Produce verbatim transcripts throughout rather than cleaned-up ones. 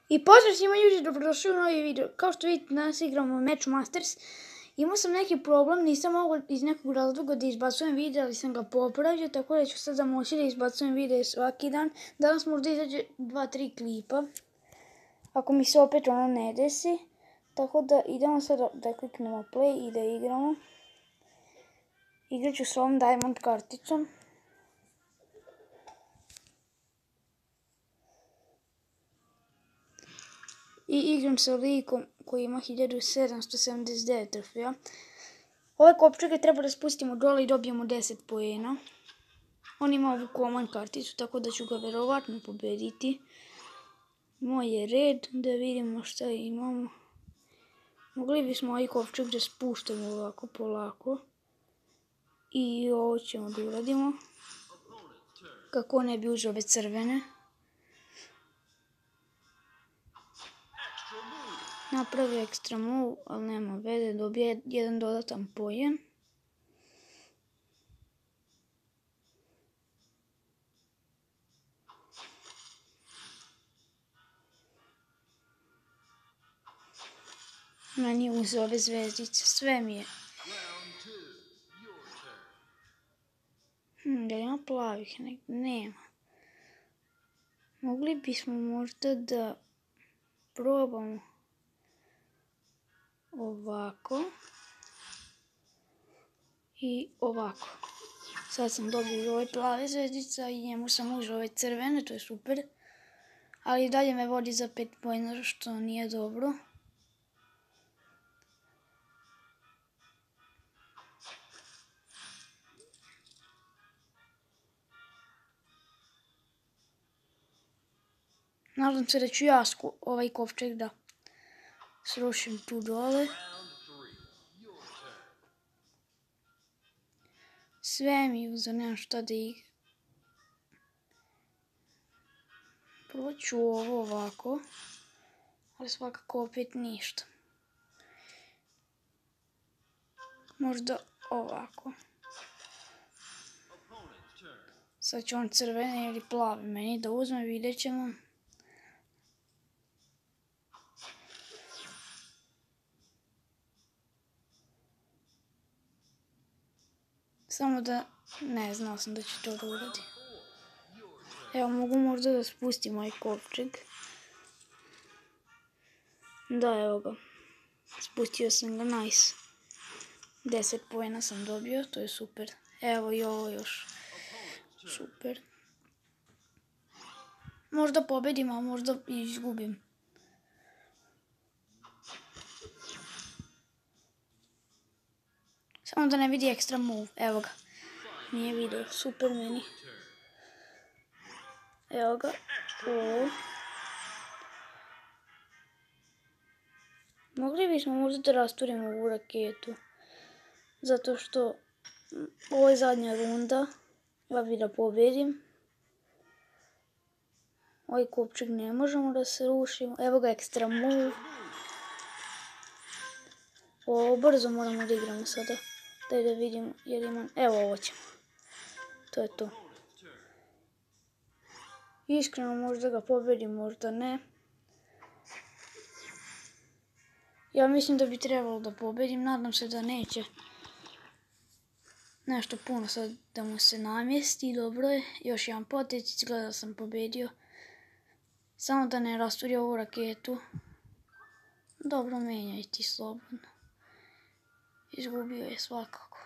I pozdrav svima ljudi, dobrodošli u novi video. Kao što vidite, danas igramo Match Masters. Imao sam neki problem, nisam mogao iz nekog razloga da izbacujem video, ali sam ga popravio, tako da ću sada moći da izbacujem video svaki dan. Danas možda izađe dva tri klipa, ako mi se opet ono ne desi. Tako da idemo sada da kliknemo play i da igramo. Igrat ću s ovom diamond karticom. I igram sa likom koji ima hiljadu sedamsto sedamdeset devet trofeja. Ove kopčege treba da spustimo dole i dobijemo deset poena. On ima ovu common karticu, tako da ću ga verovatno pobediti. Moj je red, da vidimo šta imamo. Mogli bismo ovaj kopčeg da spustimo ovako polako. I ovo ćemo da uradimo. Kako ne bi uzeo ove crvene. Napravi ekstra move, ali nema veze, dobije jedan dodatan poen. Meni uzeo ove zvezdice, sve mi je. Hmm, da li ima plavih? Nema. Mogli bismo možda da probamo ovako i ovako. Sad sam dobio i ove plave zvezdice i njemu sam uzeo ove crvene, to je super. Ali i dalje me vodi za pet poena, što nije dobro. Nadam se da ću ja ovaj kovčeg da srušim tu dole. Sve mi uzeo, nemam šta da igram. Prvo ću ovo ovako, ali svakako opet ništa. Možda ovako. Sad će on crvene ili plave meni da uzme, vidjet ćemo. Samo da, ne, znao sam da će to da uradi. Evo, mogu možda da spustim ovaj kopčeg. Da, evo ga. Spustio sam ga, nice. deset poena sam dobio, to je super. Evo i ovo još. Super. Možda pobedim, a možda i izgubim. Samo da ne vidi ekstra move, evo ga. Nije vidio, super meni. Evo ga, ovo. Mogli bismo možda da rasturimo ovu raketu. Zato što ovo je zadnja runda. Ja bih da pobedim. Ovaj kopčeg ne možemo da se rušimo. Evo ga ekstra move. Ovo brzo moramo da igramo sada. Daj da vidimo jer imam... Evo ovo ćemo. To je to. Iskreno možda ga pobedim, možda ne. Ja mislim da bi trebalo da pobedim, nadam se da neće nešto puno sad da mu se namjesti, dobro je. Još jedan potez, izgleda da sam pobedio. Samo da ne rasturi ovu raketu. Dobro, menjaj ti slobodno. Izgubio je svakako.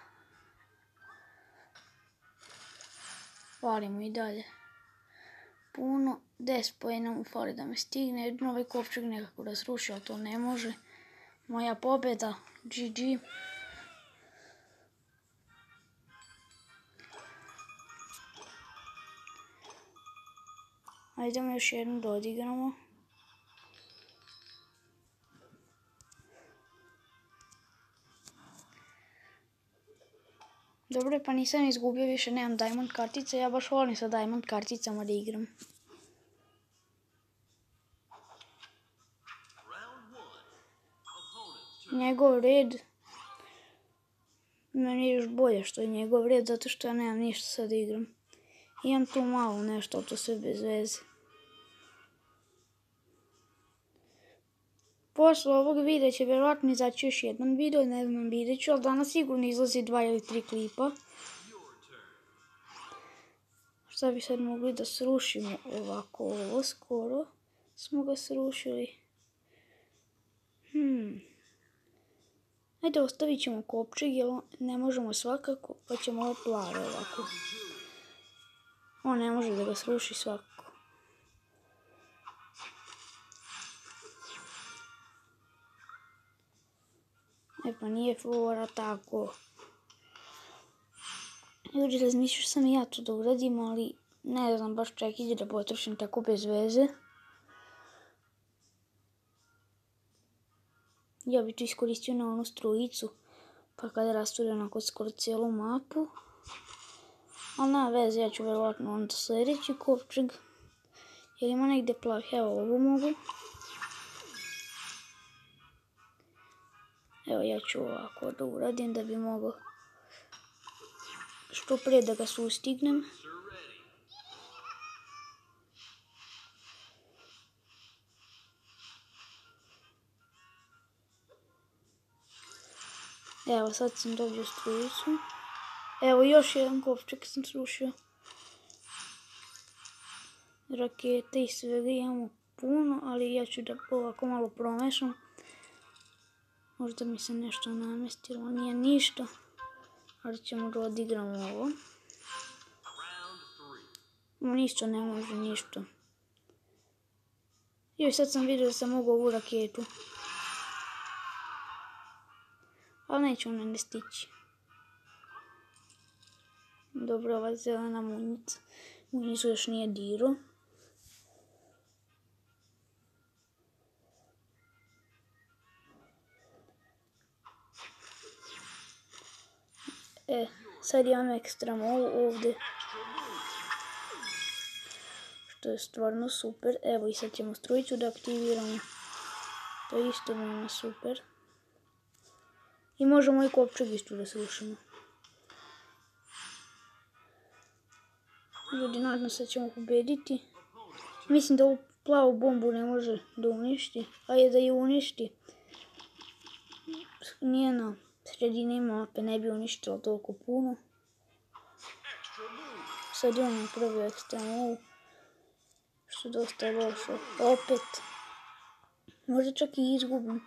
Falimo i dalje. Puno, deset poena mu fali da me stigne. Jedno ovaj kopčeg nekako da sruši, ali to ne može. Moja pobjeda, G G. Ajdemo još jednu da odigramo. Dobro je, pa nisam izgubio, više nemam diamond kartice, ja baš volim sa diamond karticama da igram. Njegov red, meni je još bolje što je njegov red, zato što ja nemam ništa sad da igram. Imam tu malo nešto, ali to sve bez veze. posle ovog videa će vjerojatno izaći još jedan video, ne znam, vidjet ću, ali danas sigurno izlazi dva ili tri klipa. Šta bi sad mogli da srušimo ovako ovo, skoro smo ga srušili. Hmm. Ajde, ostavit ćemo kopčeg, jer ne možemo svakako, pa ćemo ovo plave ovako. On ne može da ga sruši svakako. E pa nije fora tako. Ljudi, razmišljao sam i ja to da uradim, ali ne znam baš čekić da potrošim tako bez veze. Ja bi to iskoristio na onu strujicu, pa kada rasture onako skoro cijelu mapu. Ali nema veze, ja ću vjerovatno onda sljedeći kopčeg. Jer ima negdje plav, evo ovo mogu. Evo ja ću ovako da uradim da bi mogao što prije da ga sustignem. Evo sad sam dobio strujicu. Evo još jedan kopčeg sam srušio. Rakete i svega imamo puno, ali ja ću da ovako malo promešam. Možda mi se nešto namestilo, nije ništa. Ali ćemo da odigramo ovo. Ništa ne može, ništa. Joj, sad sam vidio da sam mogao ovu raketu. Ali neće ona ne stići. Dobro, ova zelena munjica. Munjicu još nije diro. E, sad imam ekstra mol ovdje. Što je stvarno super. Evo i sad ćemo strujicu da aktiviramo. To je isto veoma super. I možemo i kopčeg isto da srušimo. Ljudi, nadam se da ćemo pobediti. Mislim da ovu plavu bombu ne može da uništi. A je da je uništi. Nije na sredini mape, ne bi uništilo toliko puno. Sad imamo prvi ekstra mol. Što je dosta lošo. Opet. Možda čak i izgubim.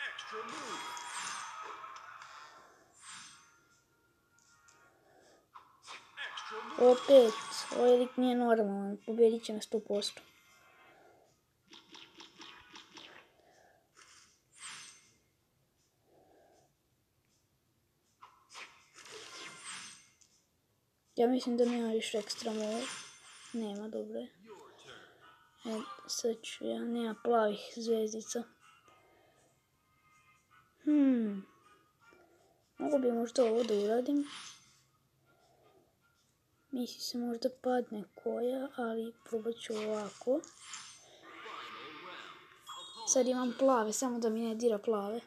Opet. Ovaj lik nije normalan. Pobedit će na sto posto. Ja mislim da nema više ekstra mol. Nema, dobro je. E, sad ću ja, nema plavih zvezdica. Hmm. Mogu bi možda ovo da uradim. Misli se možda padne koja, ali probat ću ovako. Sad imam plave, samo da mi ne dira plave.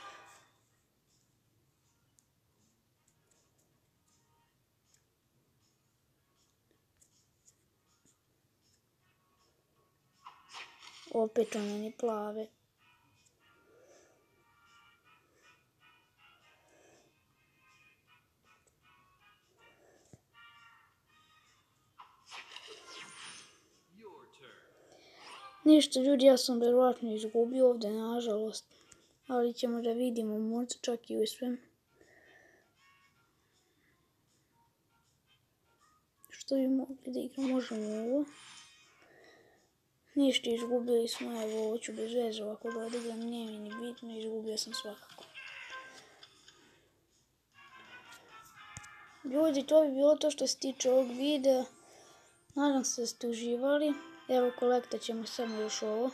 Opet one ni plave. Ništa ljudi, ja sam vjerojatno izgubio ovdje, nažalost. Ali ćemo da vidimo, možda čak i uspijem. Što bi mogli da igram, možemo ovo. Ništa, izgubili smo, evo ovo ću bez veze ovako da odigram, nije mi ni bitno, izgubio sam svakako. Ljudi, to bi bilo to što se tiče ovog videa. Nadam se da ste uživali. Evo, kolektat ćemo samo još ovo.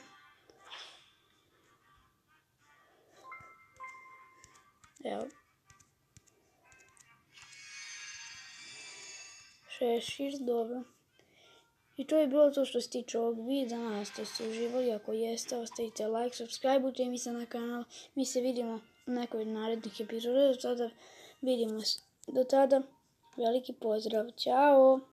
Evo. Šešir, dobro. I to je bilo to što se tiče ovog videa. Nadam se da ste uživali. Ako jeste, ostavite like, subscribeujte mi se na kanal. Mi se vidimo u nekoj narednih epizoda. Do tada vidimo se. Do tada, veliki pozdrav. Ćao!